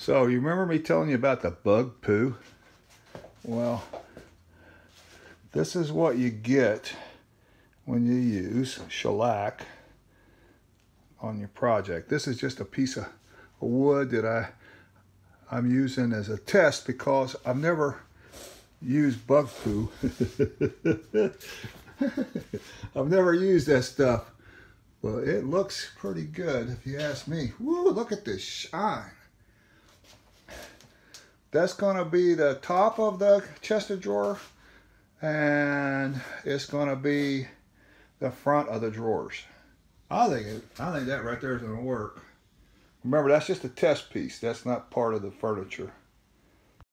So you remember me telling you about the bug poo? Well, this is what you get when you use shellac on your project. This is just a piece of wood that I'm using as a test because I've never used bug poo. I've never used that stuff, but it looks pretty good if you ask me. Woo, look at this shine. That's gonna be the top of the chest of drawer, and it's gonna be the front of the drawers. I think that right there is gonna work. Remember, that's just a test piece. That's not part of the furniture.